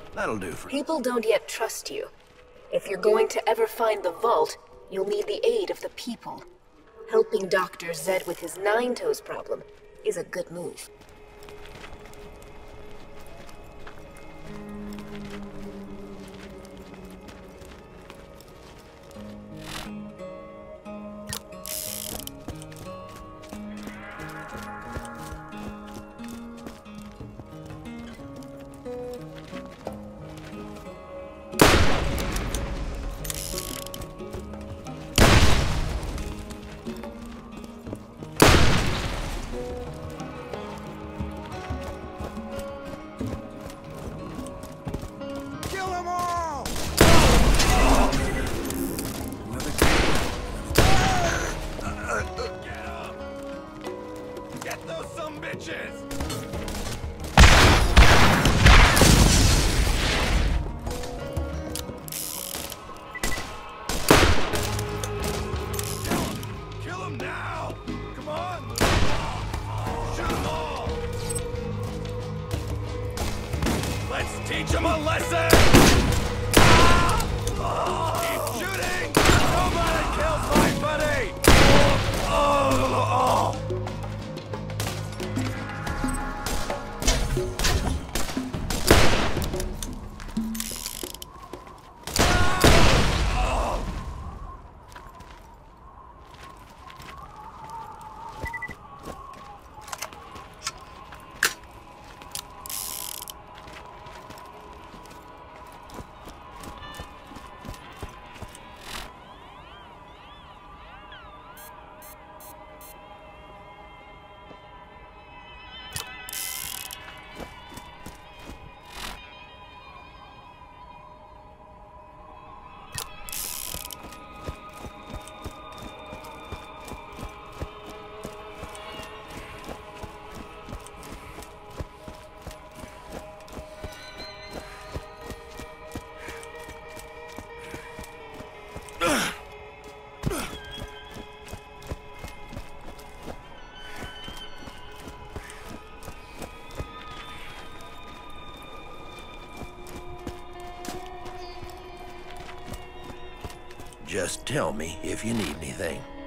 That'll do for... People don't yet trust you. If you're going to ever find the vault, you'll need the aid of the people. Helping Dr. Zed with his nine-toes problem is a good move. Teach him a lesson! Keep shooting! Nobody kills my buddy! Just tell me if you need anything.